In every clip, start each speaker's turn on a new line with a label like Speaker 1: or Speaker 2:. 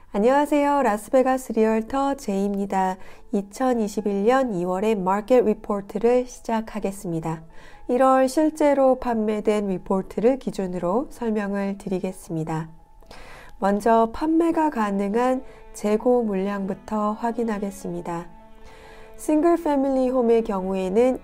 Speaker 1: 안녕하세요. 라스베가스 리얼터 제이입니다. 2021년 2월의 마켓 리포트를 시작하겠습니다. 1월 실제로 판매된 리포트를 기준으로 설명을 드리겠습니다. 먼저 판매가 가능한 재고 물량부터 확인하겠습니다. 싱글 패밀리 홈의 경우에는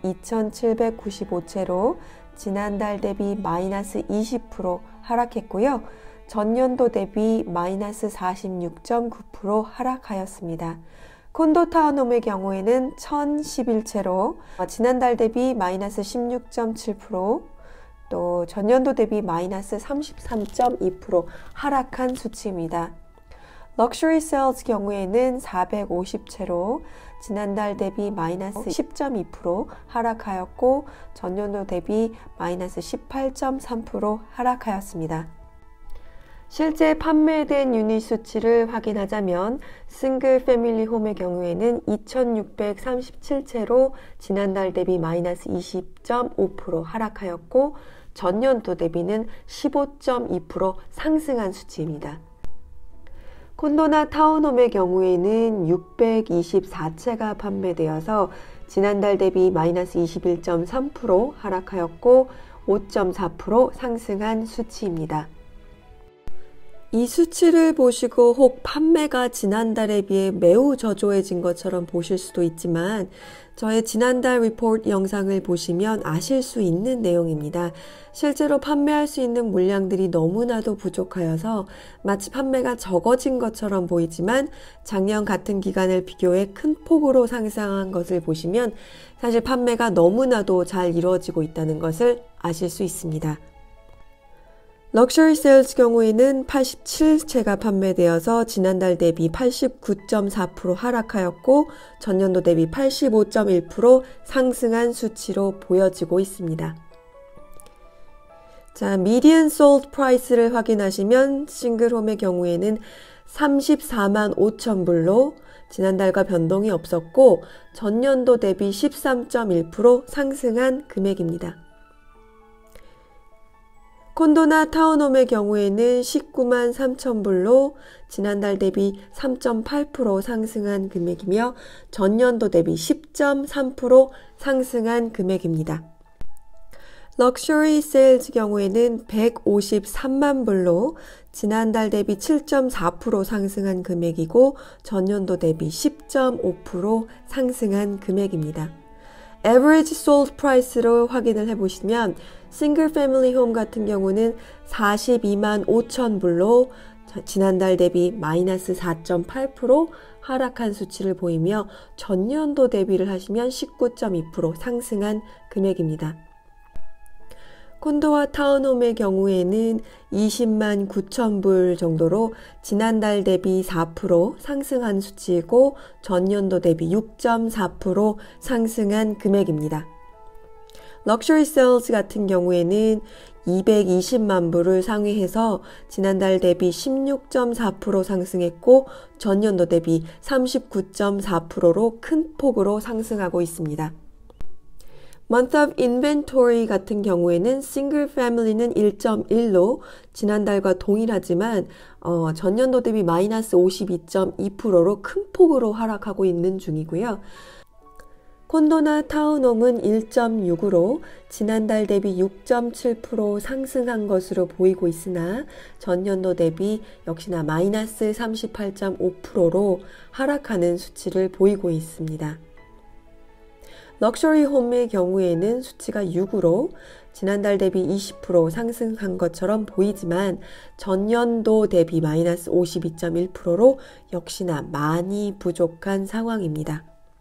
Speaker 1: 2,795채로 지난달 대비 마이너스 20% 하락했고요. 전년도 대비 마이너스 46.9% 하락하였습니다. 콘도 타운홈의 경우에는 1,011채로 지난달 대비 마이너스 16.7%, 또 전년도 대비 마이너스 33.2% 하락한 수치입니다. 럭셔리 셀즈 경우에는 450채로 지난달 대비 마이너스 10.2% 하락하였고 전년도 대비 마이너스 18.3% 하락하였습니다. 실제 판매된 유닛 수치를 확인하자면 싱글 패밀리 홈의 경우에는 2,637채로 지난달 대비 마이너스 20.5% 하락하였고 전년도 대비는 15.2% 상승한 수치입니다. 콘도나 타운홈의 경우에는 624채가 판매되어서 지난달 대비 마이너스 21.3% 하락하였고 5.4% 상승한 수치입니다. 이 수치를 보시고 혹 판매가 지난달에 비해 매우 저조해진 것처럼 보실 수도 있지만 저의 지난달 리포트 영상을 보시면 아실 수 있는 내용입니다. 실제로 판매할 수 있는 물량들이 너무나도 부족하여서 마치 판매가 적어진 것처럼 보이지만 작년 같은 기간을 비교해 큰 폭으로 상승한 것을 보시면 사실 판매가 너무나도 잘 이루어지고 있다는 것을 아실 수 있습니다. 럭셔리 세일즈 경우에는 87채가 판매되어서 지난달 대비 89.4% 하락하였고 전년도 대비 85.1% 상승한 수치로 보여지고 있습니다. 자, median sold price를 확인하시면 싱글홈의 경우에는 34만 5천 불로 지난달과 변동이 없었고 전년도 대비 13.1% 상승한 금액입니다. 콘도나 타운홈의 경우에는 19만 3천 불로 지난달 대비 3.8% 상승한 금액이며 전년도 대비 10.3% 상승한 금액입니다. 럭셔리 세일즈 경우에는 153만 불로 지난달 대비 7.4% 상승한 금액이고 전년도 대비 10.5% 상승한 금액입니다. Average sold price로 확인을 해보시면 싱글 패밀리 홈 같은 경우는 42만 5천 불로 지난달 대비 마이너스 4.8% 하락한 수치를 보이며 전년도 대비를 하시면 19.2% 상승한 금액입니다. 콘도와 타운홈의 경우에는 20만 9천 불 정도로 지난달 대비 4% 상승한 수치이고 전년도 대비 6.4% 상승한 금액입니다. 럭셔리 세일즈 같은 경우에는 220만 불을 상회해서 지난달 대비 16.4% 상승했고 전년도 대비 39.4%로 큰 폭으로 상승하고 있습니다. Month of Inventory 같은 경우에는 싱글 패밀리는 1.1로 지난달과 동일하지만 전년도 대비 마이너스 52.2%로 큰 폭으로 하락하고 있는 중이고요. 콘도나 타운홈은 1.6으로 지난달 대비 6.7% 상승한 것으로 보이고 있으나 전년도 대비 역시나 마이너스 38.5%로 하락하는 수치를 보이고 있습니다. 럭셔리 홈의 경우에는 수치가 6으로 지난달 대비 20% 상승한 것처럼 보이지만 전년도 대비 마이너스 52.1%로 역시나 많이 부족한 상황입니다.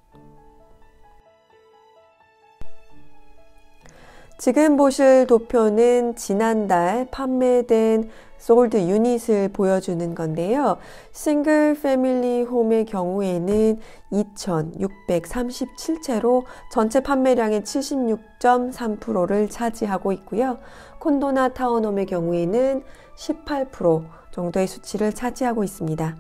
Speaker 1: 지금 보실 도표는 지난달 판매된 솔드 유닛을 보여주는 건데요. 싱글 패밀리 홈의 경우에는 2,637채로 전체 판매량의 76.3%를 차지하고 있고요. 콘도나 타운홈의 경우에는 18% 정도의 수치를 차지하고 있습니다.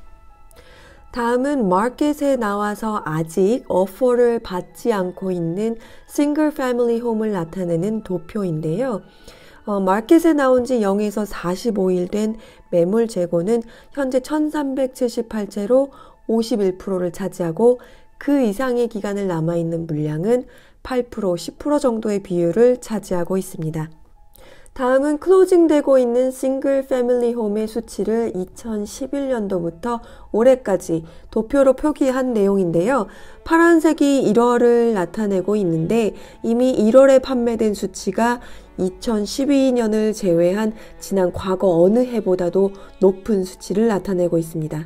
Speaker 1: 다음은 마켓에 나와서 아직 오퍼를 받지 않고 있는 싱글 패밀리 홈을 나타내는 도표인데요. 마켓에 나온 지 0에서 45일 된 매물 재고는 현재 1378채로 51%를 차지하고 그 이상의 기간을 남아있는 물량은 8%, 10% 정도의 비율을 차지하고 있습니다. 다음은 클로징되고 있는 싱글 패밀리 홈의 수치를 2011년도부터 올해까지 도표로 표기한 내용인데요. 파란색이 1월을 나타내고 있는데 이미 1월에 판매된 수치가 2012년을 제외한 지난 과거 어느 해보다도 높은 수치를 나타내고 있습니다.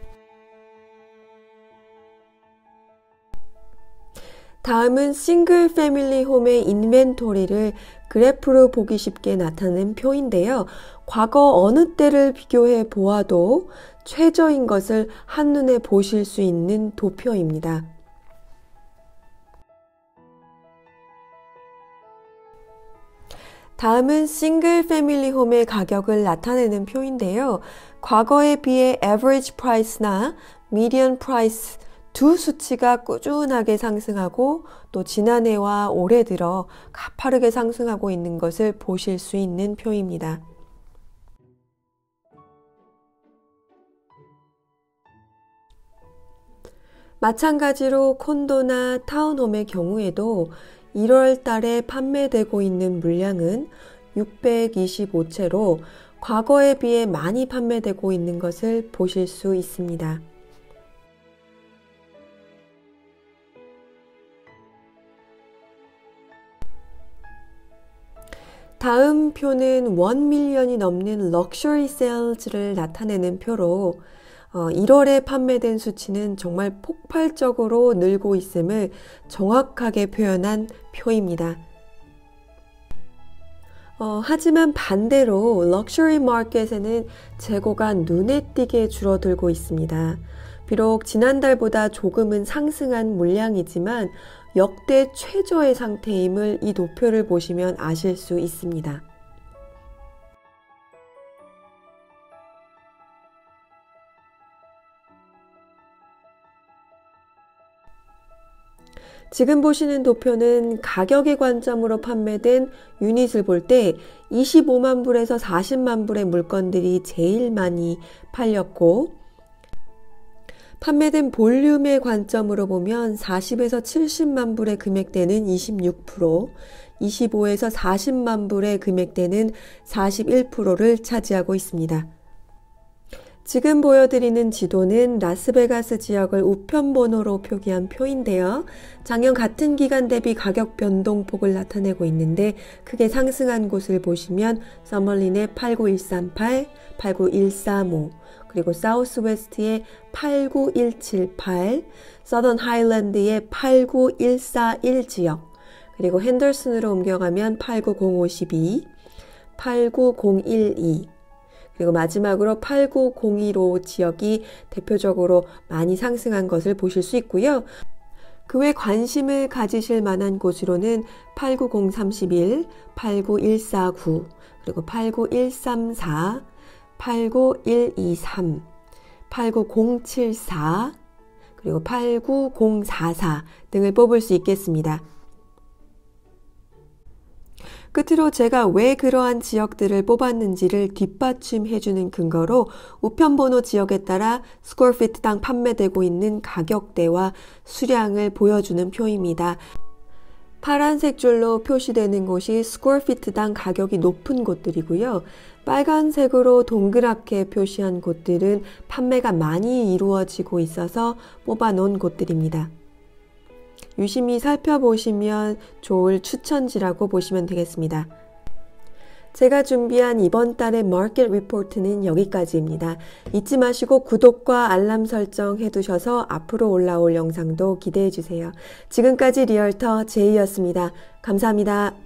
Speaker 1: 다음은 싱글 패밀리 홈의 인벤토리를 그래프로 보기 쉽게 나타낸 표인데요. 과거 어느 때를 비교해 보아도 최저인 것을 한눈에 보실 수 있는 도표입니다. 다음은 싱글 패밀리 홈의 가격을 나타내는 표인데요. 과거에 비해 average price나 median price 두 수치가 꾸준하게 상승하고 또 지난해와 올해 들어 가파르게 상승하고 있는 것을 보실 수 있는 표입니다. 마찬가지로 콘도나 타운홈의 경우에도 1월 달에 판매되고 있는 물량은 625채로 과거에 비해 많이 판매되고 있는 것을 보실 수 있습니다. 다음 표는 1밀리언이 넘는 럭셔리 세일즈를 나타내는 표로 1월에 판매된 수치는 정말 폭발적으로 늘고 있음을 정확하게 표현한 표입니다. 하지만 반대로 럭셔리 마켓에는 재고가 눈에 띄게 줄어들고 있습니다. 비록 지난달보다 조금은 상승한 물량이지만 역대 최저의 상태임을 이 도표를 보시면 아실 수 있습니다. 지금 보시는 도표는 가격의 관점으로 판매된 유닛을 볼 때 25만 불에서 40만 불의 물건들이 제일 많이 팔렸고 판매된 볼륨의 관점으로 보면 40에서 70만 불에 금액대는 26%, 25에서 40만 불에 금액대는 41%를 차지하고 있습니다. 지금 보여드리는 지도는 라스베가스 지역을 우편번호로 표기한 표인데요. 작년 같은 기간 대비 가격 변동폭을 나타내고 있는데 크게 상승한 곳을 보시면 서멀린의 89138, 89135, 그리고 사우스웨스트의 89178, 서던 하일랜드의 89141 지역, 그리고 핸더슨으로 옮겨가면 89052, 89012, 그리고 마지막으로 89015 지역이 대표적으로 많이 상승한 것을 보실 수 있고요. 그 외 관심을 가지실 만한 곳으로는 89031, 89149, 그리고 89134, 89123, 89074, 그리고 89044 등을 뽑을 수 있겠습니다. 끝으로 제가 왜 그러한 지역들을 뽑았는지를 뒷받침해주는 근거로 우편번호 지역에 따라 스퀘어피트당 판매되고 있는 가격대와 수량을 보여주는 표입니다. 파란색 줄로 표시되는 곳이 스퀘어피트당 가격이 높은 곳들이고요. 빨간색으로 동그랗게 표시한 곳들은 판매가 많이 이루어지고 있어서 뽑아놓은 곳들입니다. 유심히 살펴보시면 좋을 추천지라고 보시면 되겠습니다. 제가 준비한 이번 달의 마켓 리포트는 여기까지입니다. 잊지 마시고 구독과 알람 설정 해두셔서 앞으로 올라올 영상도 기대해주세요. 지금까지 리얼터 제이였습니다. 감사합니다.